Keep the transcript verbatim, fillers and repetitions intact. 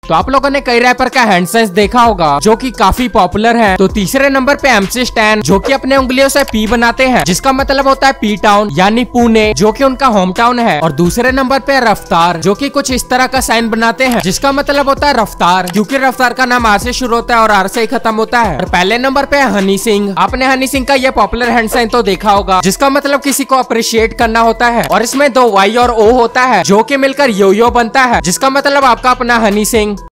तो आप लोगों ने कई रैपर का हैंड साइज देखा होगा जो कि काफी पॉपुलर है। तो तीसरे नंबर पे एमसी स्टैन जो कि अपने उंगलियों से पी बनाते हैं, जिसका मतलब होता है पी टाउन यानी पुणे, जो कि उनका होम टाउन है। और दूसरे नंबर पे रफ्तार जो कि कुछ इस तरह का साइन बनाते हैं, जिसका मतलब होता है रफ्तार, क्योंकि रफ्तार का नाम आर से शुरू होता है और आर से ही खत्म होता है। और पहले नंबर पे हनी सिंह। आपने हनी सिंह का ये पॉपुलर हैंड साइन तो देखा होगा, जिसका मतलब किसी को अप्रिशिएट करना होता है। और इसमें दो वाई और ओ होता है जो कि मिलकर यो यो बनता है, जिसका मतलब आपका अपना हनी सिंह।